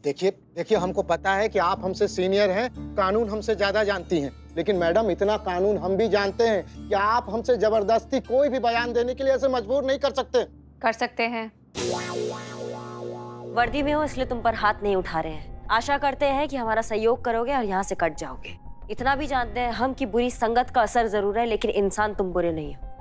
देखिए देखिए, हमको पता है कि आप हमसे सीनियर हैं, कानून हमसे ज्यादा जानती हैं, लेकिन मैडम इतना कानून हम भी जानते हैं कि आप हमसे जबरदस्ती कोई भी बयान देने के लिए ऐसे मजबूर नहीं कर सकते। कर सकते हैं। वर्दी में हो इसलिए तुम पर हाथ नहीं उठा रहे हैं। आशा करते हैं कि हमारा सहयोग करोगे और यहाँ से कट जाओगे। इतना भी जानते हैं हम कि बुरी संगत का असर जरूर है, लेकिन इंसान तुम बुरे नहीं हो।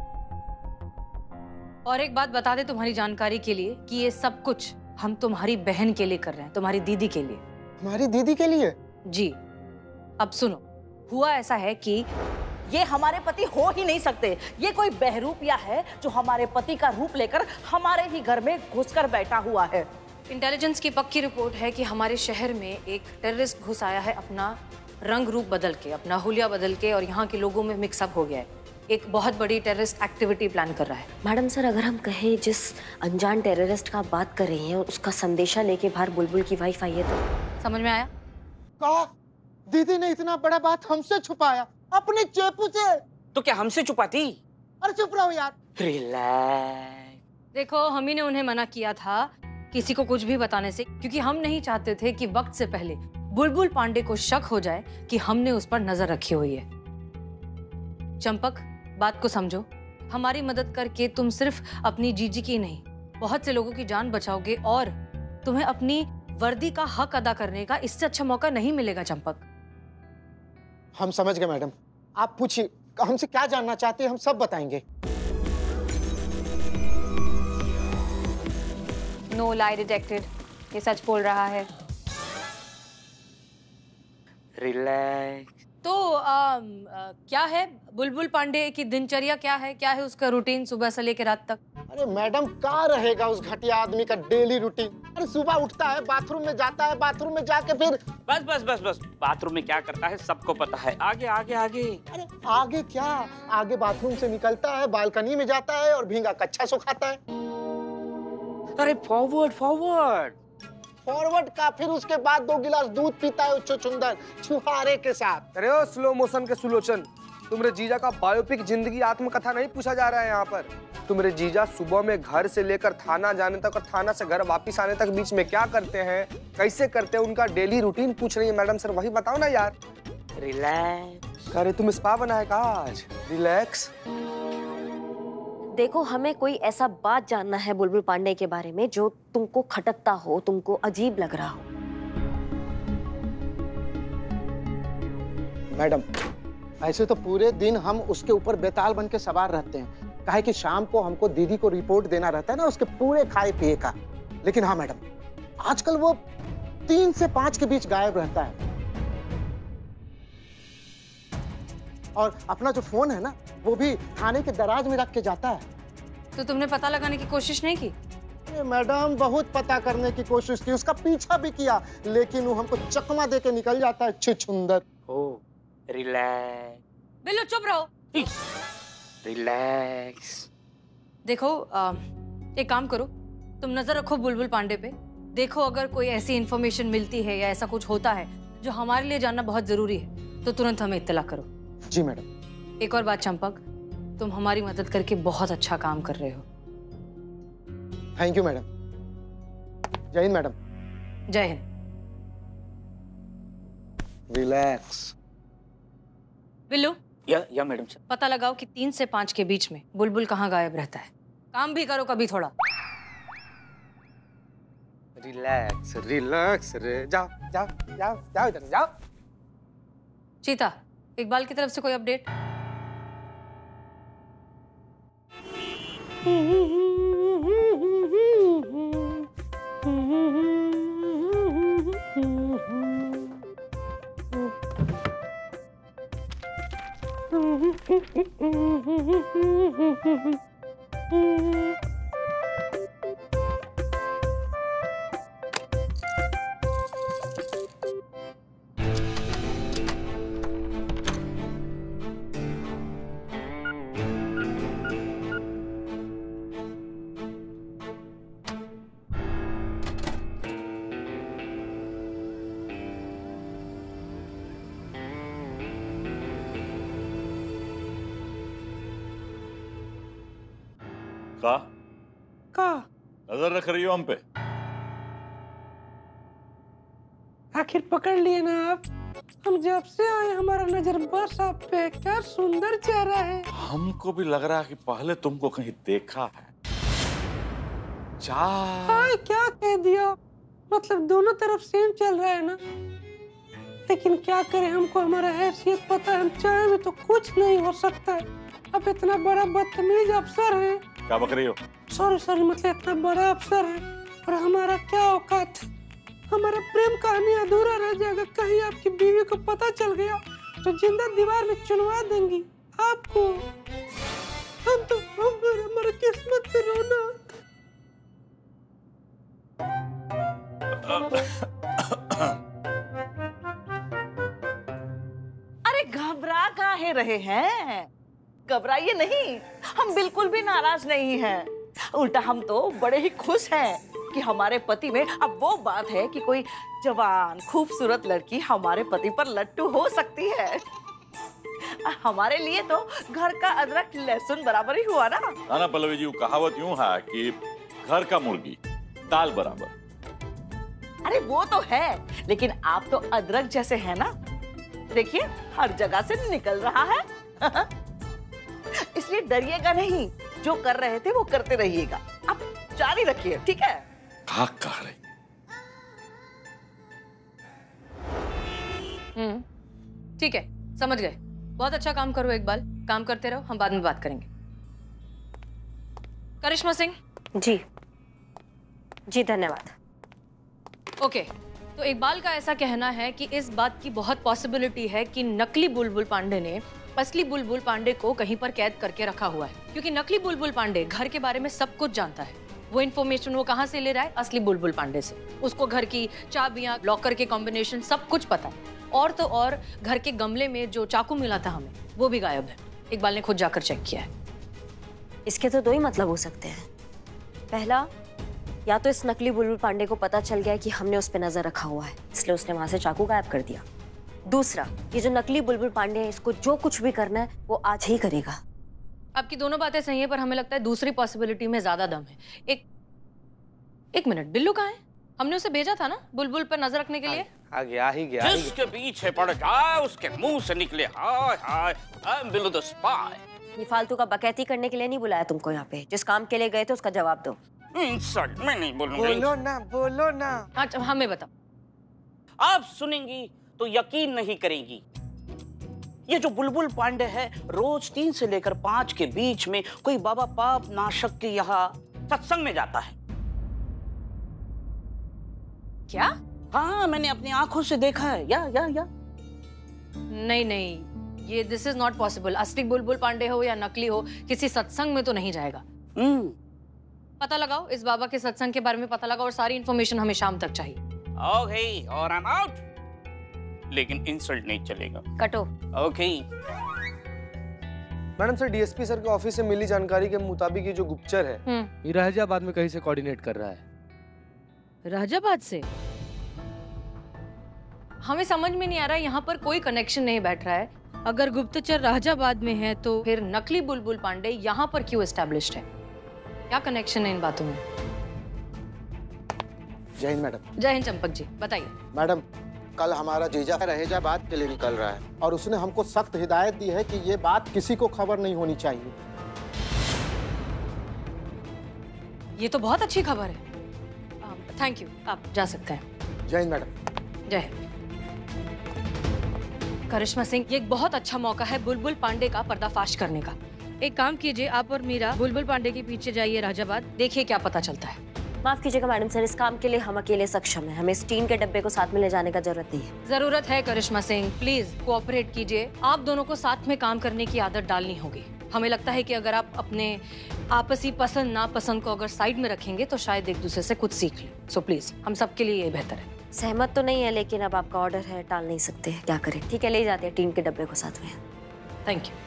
और एक बात बता दे तुम्हारी जानकारी के लिए कि ये सब कुछ हम तुम्हारी बहन के लिए कर रहे हैं, तुम्हारी दीदी के लिए। हमारी दीदी के लिए? जी। अब सुनो, हुआ ऐसा है कि ये हमारे पति हो ही नहीं सकते। ये कोई बहरूपिया है जो हमारे पति का रूप लेकर हमारे ही घर में घुसकर बैठा हुआ है। इंटेलिजेंस की पक्की रिपोर्ट है कि हमारे शहर में एक टेररिस्ट घुस आया है, अपना रंग रूप बदल के, अपना हुलिया बदल के, और यहाँ के लोगों में मिक्सअप हो गया है। एक बहुत बड़ी टेररिस्ट एक्टिविटी प्लान कर रहा है। मैडम सर, अगर हम कहें जिस अनजान टेररिस्ट का बात कर रही हैं उसका संदेशा लेके बाहर बुलबुल की वाइफ आई है तो? समझ में आया? कहा दीदी ने इतना बड़ा बात हमसे छुपाया अपने चेपू से। तो क्या हमसे छुपाती? अरे चुप रहो यार। रिलैक्स। देखो, हम ही ने उन्हें मना किया था किसी को कुछ भी बताने से, क्योंकि हम नहीं चाहते थे कि वक्त से पहले बुलबुल पांडे को शक हो जाए कि हमने उस पर नजर रखी हुई है। चंपक, बात को समझो। हमारी मदद करके तुम सिर्फ अपनी जीजी की नहीं, बहुत से लोगों की जान बचाओगे, और तुम्हें अपनी वर्दी का हक अदा करने का इससे अच्छा मौका नहीं मिलेगा। चंपक, हम समझ गए मैडम, आप पूछिए हमसे क्या जानना चाहते हैं, हम सब बताएंगे। नो लाई डिटेक्टेड, ये सच बोल रहा है। रिलैक्स। तो क्या है बुलबुल पांडे की दिनचर्या, क्या है, क्या है उसका रूटीन सुबह से लेकर रात तक? अरे मैडम, क्या रहेगा उस घटिया आदमी का डेली रूटीन? अरे सुबह उठता है, बाथरूम में जाता है, बाथरूम में जाके फिर बस बस बस बस, बाथरूम में क्या करता है सबको पता है। आगे आगे आगे। अरे आगे क्या, आगे बाथरूम से निकलता है, बालकनी में जाता है और भींगा कच्छा सुखाता है। अरे फॉरवर्ड फॉरवर्ड फॉरवर्ड का फिर उसके बाद 2 गिलास दूध पीता है चुचुंदर छुहारे के साथ। अरे ओ स्लो मोशन के सुलोचन, तुम्हारे जीजा का बायोपिक जिंदगी आत्मकथा नहीं पूछा जा रहा है यहाँ पर। तुम्हारे जीजा सुबह में घर से लेकर थाना जाने तक और थाना से घर वापस आने तक बीच में क्या करते हैं, कैसे करते हैं, उनका डेली रूटीन पूछ रही है मैडम सर। वही बताओ ना यार। रिलैक्स। अरे तुम स्पा बना है का आज? रिलैक्स। देखो, हमें कोई ऐसा बात जानना है बुलबुल पांडे के बारे में जो तुमको खटकता हो, तुमको अजीब लग रहा हो। मैडम, ऐसे तो पूरे दिन हम उसके ऊपर बेताल बन के सवार रहते हैं, काहे कि शाम को हमको दीदी को रिपोर्ट देना रहता है ना उसके पूरे खाए पिए का। लेकिन हाँ मैडम, आजकल वो 3 से 5 के बीच गायब रहता है, और अपना जो फोन है ना वो भी थाने के दराज में रख के जाता है। तो तुमने पता लगाने की कोशिश नहीं की? मैडम, बहुत पता करने की कोशिश की, उसका पीछा भी किया, लेकिन वो हमको चकमा दे के निकल जाता है छुछुंदर। ओ रिलैक्स। बिल्लू चुप रहो। रिलैक्स। देखो, एक काम करो, तुम नजर रखो बुलबुल पांडे पे। देखो, अगर कोई ऐसी इंफॉर्मेशन मिलती है या ऐसा कुछ होता है जो हमारे लिए जानना बहुत जरूरी है तो तुरंत हमें इत्तला करो। जी मैडम। एक और बात चंपक, तुम हमारी मदद करके बहुत अच्छा काम कर रहे हो। Thank you madam. जय हिंद मैडम। जय हिंद। रिलैक्स। बिल्लू, या मैडम सर। पता लगाओ कि 3 से 5 के बीच में बुलबुल कहाँ गायब रहता है। काम भी करो कभी थोड़ा। रिलैक्स रिलैक्स रे। जाओ जाओ जाओ जाओ इधर जाओ। चीता, इकबाल की तरफ से कोई अपडेट? का नजर रख रही हो हम पे? आखिर पकड़ लिए ना आप। हम जब से आए हमारा नजर बस आप पे। क्या सुंदर चेहरा है। हमको भी लग रहा है कि पहले तुमको कहीं देखा है। हाय क्या कह दिया, मतलब दोनों तरफ सेम चल रहा है ना। लेकिन क्या करें, हमको हमारा हैसियत पता है, हम चाहे भी तो कुछ नहीं हो सकता है। अब इतना बड़ा बदतमीज अफसर है। क्या बक रही हो? सॉरी मतलब इतना बड़ा अफसर है और हमारा क्या औकात है। हमारा प्रेम कहानी अधूरा रह जाएगा। कहीं आपकी बीवी को पता चल गया तो जिंदा दीवार में चुनवा देंगी आपको। हम तो हमारा किस्मत पे रोना। अरे घबरा काहे रहे हैं? घबराइए नहीं, हम बिल्कुल भी नाराज नहीं हैं। उल्टा हम तो बड़े ही खुश हैं कि हमारे पति में अब वो बात है कि कोई जवान खूबसूरत लड़की हमारे पति पर लट्टू हो सकती है। हमारे लिए तो घर का अदरक लहसुन बराबर ही हुआ ना। ना पल्लवी जी, कहावत यूं है कि घर का मुर्गी दाल बराबर। अरे वो तो है, लेकिन आप तो अदरक जैसे हैं ना। देखिए हर जगह से निकल रहा है। इसलिए डरिएगा नहीं, जो कर रहे थे वो करते रहिएगा। आप जारी रखिए, ठीक है? क्या कह रही? ठीक है, समझ गए। बहुत अच्छा काम करो, एक बार काम करते रहो, हम बाद में बात करेंगे। करिश्मा सिंह। जी धन्यवाद। ओके, तो इकबाल का ऐसा कहना है कि इस बात की बहुत पॉसिबिलिटी है कि नकली बुलबुल पांडे ने असली बुलबुल पांडे को कहीं पर कैद करके रखा हुआ है, क्योंकि नकली बुलबुल पांडे घर के बारे में सब कुछ जानता है। वो इन्फॉर्मेशन वो कहाँ से ले रहा है? असली बुलबुल पांडे से। उसको घर की चाबियां, लॉकर के कॉम्बिनेशन सब कुछ पता है। और तो और घर के गमले में जो चाकू मिला था हमें, वो भी गायब है। इकबाल ने खुद जाकर चेक किया है। इसके तो दो ही मतलब हो सकते हैं। पहला, या तो इस नकली बुलबुल पांडे को पता चल गया कि हमने उस पर नजर रखा हुआ है, इसलिए उसने वहां से चाकू गायब कर दिया। दूसरा, ये जो नकली बुलबुल पांडे है, इसको जो कुछ भी करना है वो आज ही करेगा। आपकी दोनों बातें सही है, पर हमें लगता है दूसरी पॉसिबिलिटी में ज्यादा दम है। एक मिनट, बिल्लू कहाँ है? हमने उसे भेजा था ना बुलबुल पर नजर रखने के लिए। आ गया ही गया। जिसके पीछे पड़ जाए उसके मुंह से निकले hi hi I am Billu the spy. ये फालतू का बकैती करने के लिए नहीं बुलाया तुमको यहाँ पे। जिस काम के लिए गए थे उसका जवाब दो। इंसल्ट मैं नहीं बोलूंगा। बोलो ना। अच्छा हमें बताओ। आप सुनेंगी तो यकीन नहीं करेंगी। ये जो बुलबुल पांडे है, रोज 3 से लेकर 5 के बीच में कोई बाबा पाप नाशक के यहाँ सत्संग में जाता है। क्या? हाँ, मैंने अपनी आंखों से देखा है। या नहीं, ये दिस इज नॉट पॉसिबल। असली बुलबुल पांडे हो या नकली हो, किसी सत्संग में तो नहीं जाएगा। पता लगाओ, इस बाबा के सत्संग के बारे में पता लगाओ और सारी इंफॉर्मेशन हमें शाम तक चाहिए। ओके, और आई एम आउट। लेकिन इंसल्ट नहीं चलेगा। कटो। Okay. Madam sir, DSP sir के ऑफिस से मिली जानकारी के मुताबिक ये जो गुप्तचर है, ये राजाबाद में कहीं से कोऑर्डिनेट कर रहा है। राजाबाद से? हमें समझ में नहीं आ रहा है, यहाँ पर कोई कनेक्शन नहीं बैठ रहा है। अगर गुप्तचर राजाबाद में है तो फिर नकली बुलबुल पांडे यहाँ पर क्यों एस्टैब्लिश्ड है? क्या कनेक्शन है इन बातों में? जय हिंद मैडम। जय हिंद चंपक जी, बताइए। मैडम, कल हमारा जीजा रहेजाबाद के लिए निकल रहा है और उसने हमको सख्त हिदायत दी है कि ये बात किसी को खबर नहीं होनी चाहिए। ये तो बहुत अच्छी खबर है। थैंक यू, आप जा सकते हैं। जय हिंद मैडम। जय हिंद। करिश्मा सिंह, ये एक बहुत अच्छा मौका है बुलबुल पांडे का पर्दाफाश करने का। एक काम कीजिए, आप और मीरा बुलबुल पांडे के पीछे जाइए राजाबाद, देखिए क्या पता चलता है। माफ कीजिएगा मैडम सर, इस काम के लिए हम अकेले सक्षम हैं। हमें इस टीन के डब्बे को साथ में ले जाने का जरूरत नहीं है। जरूरत है करिश्मा सिंह, प्लीज कोऑपरेट कीजिए। आप दोनों को साथ में काम करने की आदत डालनी होगी। हमें लगता है कि अगर आप अपने आपसी पसंद नापसंद को अगर साइड में रखेंगे तो शायद एक दूसरे से कुछ सीख लें। सो प्लीज, हम सबके लिए ये बेहतर है। सहमत तो नहीं है, लेकिन अब आपका ऑर्डर है, टाल नहीं सकते। क्या करें? ठीक है, ले जाते हैं टीन के डब्बे को साथ में। Thank you.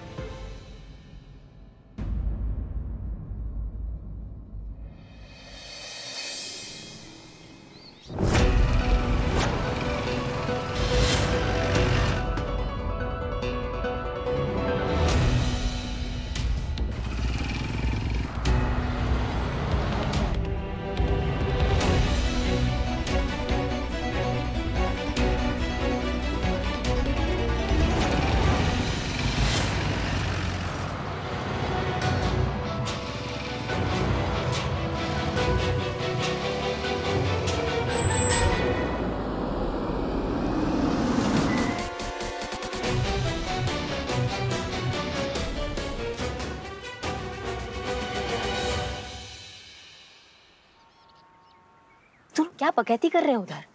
क्या बकैती कर रहे हैं उधर?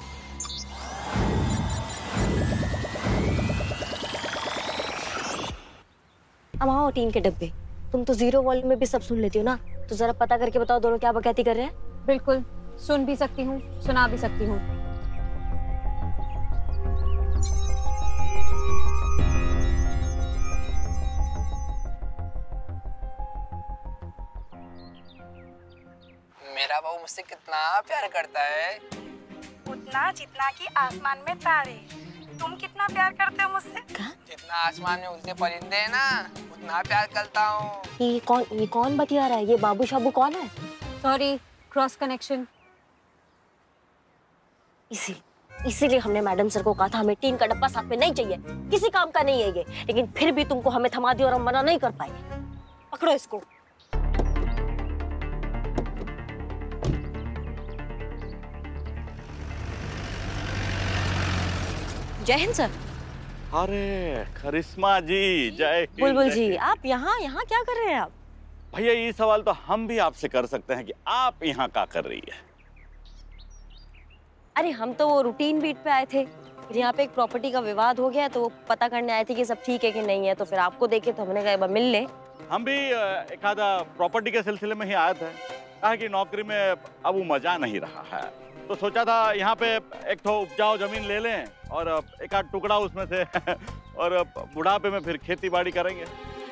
अब आओ टीन के डब्बे, तुम तो 0 वॉल्यूम में भी सब सुन लेती हो ना, तो जरा पता करके बताओ दोनों क्या बकैती कर रहे हैं। बिल्कुल, सुन भी सकती हूँ, सुना भी सकती हूँ। मेरा बहू मुझसे कितना प्यार करता है, उतना जितना कि आसमान में तारे। तुम कितना प्यार करते हो मुझसे? जितना आसमान में उड़ते परिंदे हैं ना, उतना प्यार करता हूँ। ये कौन बतिया रहा है? ये बाबू शाबू कौन है? Sorry, cross connection. इसीलिए हमने मैडम सर को कहा था हमें टीन का डब्बा साथ में नहीं चाहिए, किसी काम का नहीं है ये, लेकिन फिर भी तुमको हमें थमा दिया और हम मना नहीं कर पाए। पकड़ो इसको। जय हिंद सर। अरे करिश्मा जी, जय हिंद। बुलबुल जी, आप यहाँ क्या कर रहे हैं आप? भैया ये सवाल तो हम भी आपसे कर सकते हैं कि आप यहाँ क्या कर रही है? अरे हम तो वो रूटीन बीट पे आए थे, फिर यहाँ पे एक प्रॉपर्टी का विवाद हो गया तो वो पता करने आए थे कि सब ठीक है कि नहीं है, तो फिर आपको देखे तो हमने कहा एक बार मिल ले। हम भी एक आधा प्रॉपर्टी के सिलसिले में ही आए थे, कहा कि नौकरी में अब वो मजा नहीं रहा है, तो सोचा था यहाँ पे एक तो उपजाऊ जमीन ले लें और एक आध टुकड़ा उसमें से और बुढ़ापे में फिर खेती बाड़ी करेंगे।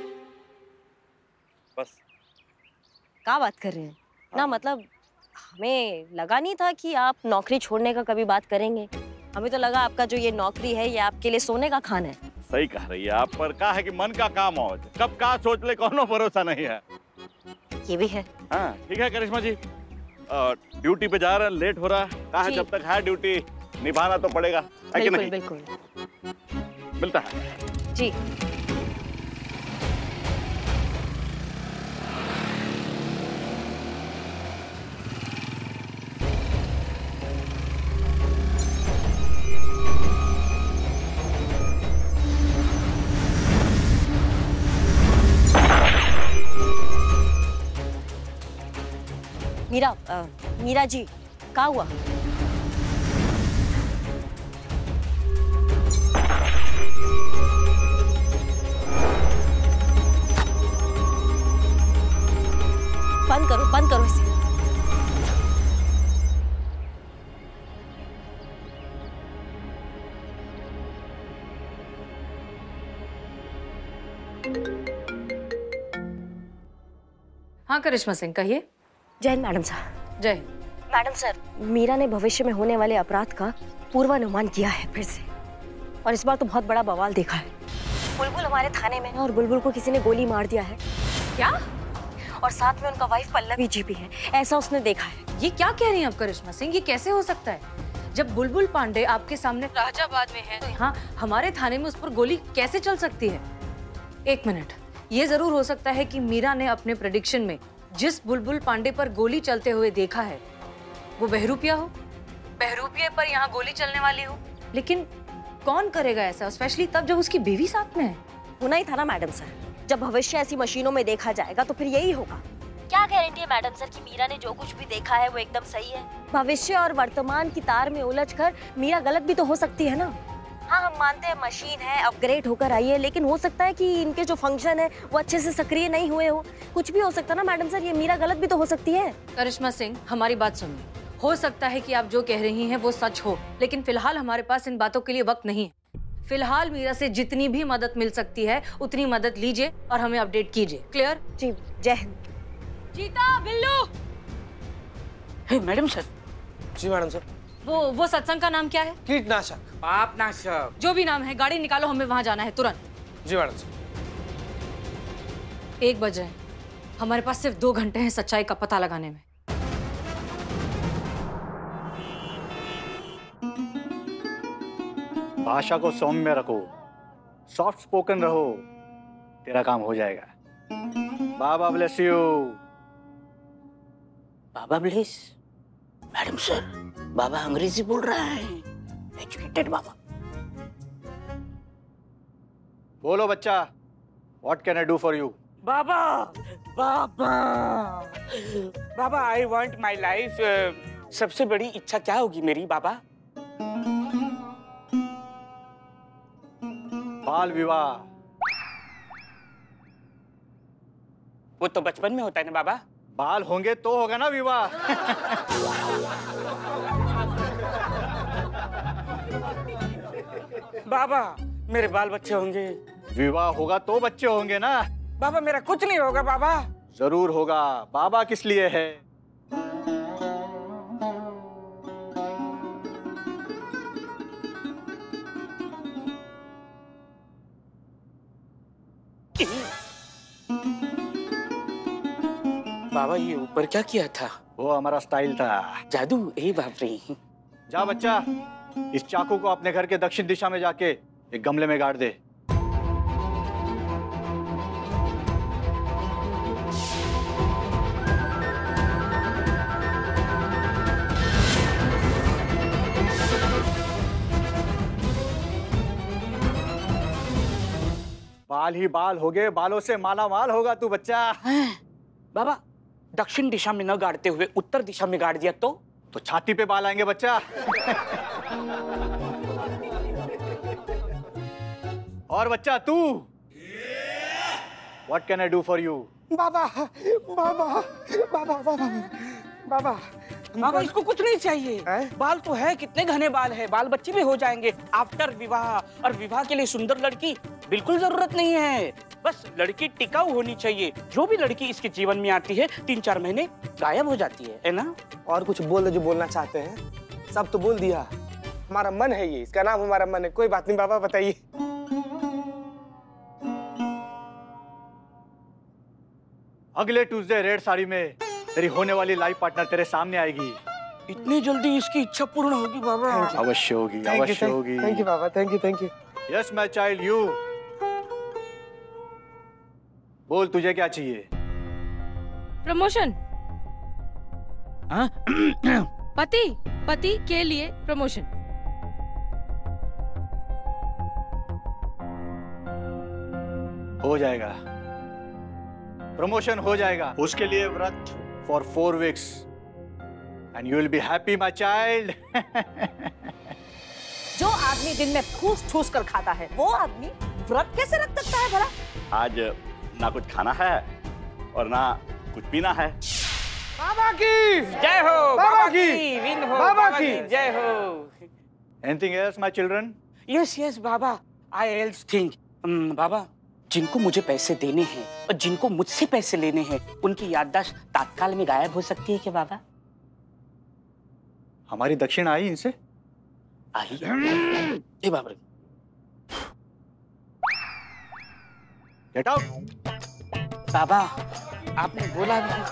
बस। क्या बात कर रहे हैं ना, मतलब हमें लगा नहीं था कि आप नौकरी छोड़ने का कभी बात करेंगे। हमें तो लगा आपका जो ये नौकरी है ये आपके लिए सोने का खाना है। सही कह रही है आप, पर क्या है कि मन का काम हो, कब का सोच ले कोनो भरोसा नहीं है। ये भी है। हाँ ठीक है करिश्मा जी, ड्यूटी पे जा रहे हैं, लेट हो रहा है, कहा है जब तक है ड्यूटी निभाना तो पड़ेगा, है कि नहीं? बिल्कुल। मिलता है जी। मीरा जी, क्या हुआ? बंद करो इसे। हाँ करिश्मा सिंह, कहिए। जय हिंद मैडम साहब। जय। मैडम सर, मीरा ने भविष्य में होने वाले अपराध का पूर्वानुमान किया है फिर से, और इस बार तो बहुत बड़ा बवाल देखा है। बुलबुल हमारे थाने में है और बुलबुल को किसी ने गोली मार दिया है। क्या? और साथ में उनका वाइफ पल्लवी जी भी है, ऐसा उसने देखा है। ये क्या कह रही हैं आप करिश्मा सिंह? ये कैसे हो सकता है? जब बुलबुल पांडे आपके सामने राजाबाद में है, तो यहाँ हमारे थाने में उस पर गोली कैसे चल सकती है? एक मिनट, ये जरूर हो सकता है कि मीरा ने अपने प्रेडिक्शन में जिस बुलबुल पांडे पर गोली चलते हुए देखा है वो बहरूपिया हो, बहरूपिये पर यहाँ गोली चलने वाली हो। लेकिन कौन करेगा ऐसा, स्पेशली तब जब उसकी बीवी साथ में है? होना ही था ना मैडम सर, जब भविष्य ऐसी मशीनों में देखा जाएगा तो फिर यही होगा। क्या गारंटी है मैडम सर कि मीरा ने जो कुछ भी देखा है वो एकदम सही है? भविष्य और वर्तमान की तार में उलझकर मीरा गलत भी तो हो सकती है ना। हाँ हम मानते हैं मशीन है, अपग्रेड होकर आई है, लेकिन हो सकता है कि इनके जो फंक्शन है वो अच्छे से सक्रिय नहीं हुए हो, कुछ भी हो सकता ना मैडम सर, ये मीरा गलत भी तो हो सकती है। करिश्मा सिंह, हमारी बात सुनिए। हो सकता है कि आप जो कह रही हैं वो सच हो, लेकिन फिलहाल हमारे पास इन बातों के लिए वक्त नहीं है। फिलहाल मीरा से जितनी भी मदद मिल सकती है उतनी मदद लीजिए और हमें अपडेट कीजिए। क्लियर? जी। जय हिंद। जीता, बिल्लू। Madam sir. जी मैडम सर। वो सत्संग का नाम क्या है? कीटनाशक। पापनाशक। जो भी नाम है, गाड़ी निकालो, हमें वहां जाना है तुरंत। जी मैडम सर। 1 बज रहे हैं, हमारे पास सिर्फ 2 घंटे हैं सच्चाई का पता लगाने में। भाषा को सौम्य रखो, सॉफ्ट स्पोकन रहो, तेरा काम हो जाएगा। बाबा ब्लेस यू। बाबा ब्लेस? मैडम सर, बाबा अंग्रेजी बोल रहा है, एजुकेटेड बाबा। बोलो बच्चा, what can I do for you? बाबा, बाबा, बाबा, I want my life सबसे बड़ी इच्छा क्या होगी मेरी बाबा? बाल विवाह। वो तो बचपन में होता है ना बाबा। बाल होंगे तो होगा ना विवाह। बाबा मेरे बाल बच्चे होंगे। विवाह होगा तो बच्चे होंगे ना। बाबा मेरा कुछ नहीं होगा बाबा। जरूर होगा। बाबा किस लिए है? बाबा ये ऊपर क्या किया था? वो हमारा स्टाइल था। जादू? ए बाप रे। जा बच्चा, इस चाकू को अपने घर के दक्षिण दिशा में जाके एक गमले में गाड़ दे। बाल ही बाल होगे, बालों से माला माल होगा तू बच्चा। बाबा दक्षिण दिशा में न गाड़ते हुए उत्तर दिशा में गाड़ दिया तो छाती पे बाल आएंगे बच्चा। और बच्चा तू, What can I do for you? बाबा बाबा बाबा बाबा बाबा बाबा इसको कुछ नहीं चाहिए। बाल तो है, कितने घने बाल है, बाल बच्चे भी हो जाएंगे आफ्टर विवाह। और विवाह के लिए सुंदर लड़की बिल्कुल जरूरत नहीं है, बस लड़की टिकाऊ होनी चाहिए। जो भी लड़की इसके जीवन में आती है 3-4 महीने गायब हो जाती है ना? और कुछ बोल जो बोलना चाहते हैं, सब तो बोल दिया। हमारा मन है ये, इसका नाम हमारा मन है। कोई बात नहीं बाबा, बताइए। अगले ट्यूसडे रेड साड़ी में तेरी होने वाली लाइफ पार्टनर तेरे सामने आएगी। इतनी जल्दी इसकी इच्छा पूर्ण होगी बाबा? अवश्य होगी, अवश्य होगी। थैंक यू बाबा, thank you thank you. Yes my child, you बोल, तुझे क्या चाहिए? प्रमोशन। पति के लिए प्रमोशन। हो जाएगा, प्रमोशन हो जाएगा। उसके लिए व्रत for 4 weeks and you will be happy my child। जो आदमी दिन में ठूस कर खाता है, वो आदमी व्रत कैसे रख सकता है भला? आज ना कुछ खाना है और ना कुछ पीना है। बाबा की जय हो, बाबा की विन हो, बाबा की जय हो। Anything else my children? Yes yes Baba, I else think। बाबा जिनको मुझे पैसे देने हैं और जिनको मुझसे पैसे लेने हैं, उनकी याददाश्त तात्काल में गायब हो सकती है क्या बाबा? हमारी दक्षिण आई इनसे? आई? ए बाबा गेट आउट। बाबा आपने बोला भी।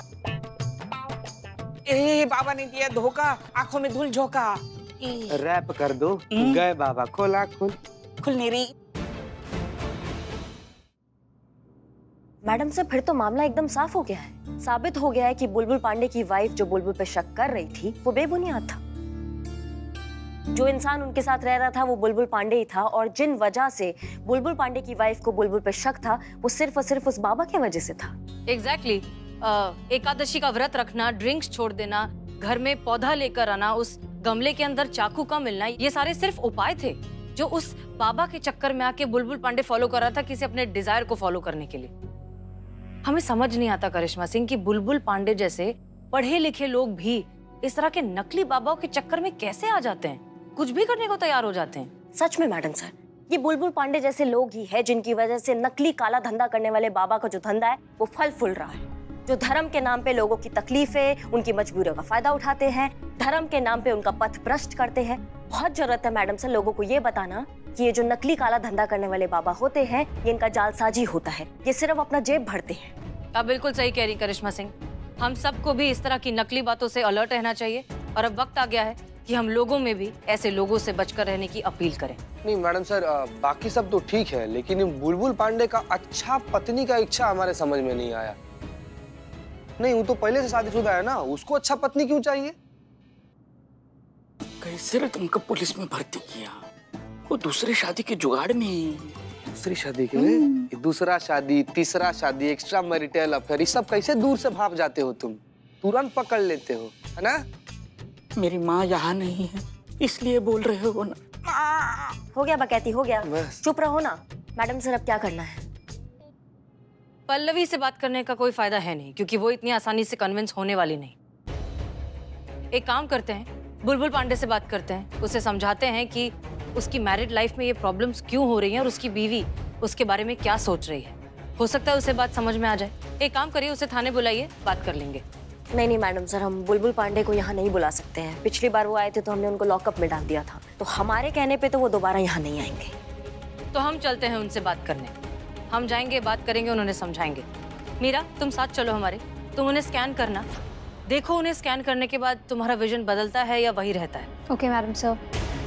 ए बाबा ने दिया धोखा, आंखों में धूल झोंका। रैप कर दो। गए बाबा, खोला खुल नहीं रही। मैडम से फिर तो मामला एकदम साफ हो गया है। साबित हो गया है कि बुलबुल पांडे की वाइफ जो बुलबुल पे शक कर रही थी वो बेबुनियाद था। जो इंसान उनके साथ रह रहा था वो बुलबुल पांडे ही था, और जिन वजह से बुलबुल पांडे की वाइफ को बुलबुल पे शक था वो सिर्फ और सिर्फ उस बाबा की वजह से था। एग्जैक्टली। एकादशी का व्रत रखना, ड्रिंक्स छोड़ देना, घर में पौधा लेकर आना, उस गमले के अंदर चाकू का मिलना, ये सारे सिर्फ उपाय थे जो उस बाबा के चक्कर में आके बुलबुल पांडे फॉलो कर रहा था किसी अपने डिजायर को फॉलो करने के लिए। हमें समझ नहीं आता करिश्मा सिंह कि बुलबुल पांडे जैसे पढ़े लिखे लोग भी इस तरह के नकली बाबाओं के चक्कर में कैसे आ जाते हैं, कुछ भी करने को तैयार हो जाते हैं। सच में मैडम सर, ये बुलबुल पांडे जैसे लोग ही है जिनकी वजह से नकली काला धंधा करने वाले बाबा का जो धंधा है वो फल फूल रहा है। जो धर्म के नाम पे लोगों की तकलीफें, उनकी मजबूरियों का फायदा उठाते हैं, धर्म के नाम पे उनका पथ भ्रष्ट करते हैं। बहुत जरूरत है मैडम सर लोगों को ये बताना कि ये जो नकली काला धंधा करने वाले बाबा होते हैं ये इनका जालसाजी होता है, ये सिर्फ अपना जेब भरते हैं। आप बिल्कुल सही कह रही करिश्मा सिंह, हम सबको भी इस तरह की नकली बातों से अलर्ट रहना चाहिए और अब वक्त आ गया है कि हम लोगों में भी ऐसे लोगों से बचकर रहने की अपील करें। नहीं मैडम सर, बाकी सब तो ठीक है, लेकिन बुलबुल पांडे का अच्छा पत्नी का इच्छा हमारे समझ में नहीं आया। नहीं, वो तो पहले से शादीशुदा है ना, उसको अच्छा पत्नी क्यों चाहिए? कैसे रे तुमको पुलिस में भर्ती किया? वो दूसरे शादी के जुगाड़ में। दूसरी शादी के लिए? दूसरा शादी, तीसरा शादी, एक्स्ट्रा मैरिटल अफेयर, ये सब कैसे दूर से भाग जाते हो तुम? तुरंत पकड़ लेते हो, है ना? मेरी माँ यहाँ नहीं है इसलिए बोल रहे हो ना। हो गया बकैती, हो गया, चुप रहो ना। मैडम सर अब क्या करना है? पल्लवी से बात करने का कोई फायदा है नहीं, क्योंकि वो इतनी आसानी से कन्विंस होने वाली नहीं। एक काम करते हैं, बुलबुल पांडे से बात करते हैं, उसे समझाते हैं कि उसकी मैरिड लाइफ में ये प्रॉब्लम्स क्यों हो रही हैं और उसकी बीवी उसके बारे में क्या सोच रही है। हो सकता है उसे बात समझ में आ जाए। एक काम करिए, उसे थाने बुलाइए, बात कर लेंगे। नहीं मैडम सर, हम बुलबुल पांडे को यहाँ नहीं बुला सकते हैं। पिछली बार वो आए थे तो हमने उनको लॉकअप में डाल दिया था, तो हमारे कहने पे तो वो दोबारा यहाँ नहीं आएंगे। तो हम चलते हैं उनसे बात करने। हम जाएंगे, बात करेंगे, उन्होंने समझाएंगे। मीरा तुम साथ चलो हमारे, तुम उन्हें स्कैन करना, देखो उन्हें स्कैन करने के बाद तुम्हारा विजन बदलता है या वही रहता है। Okay madam sir.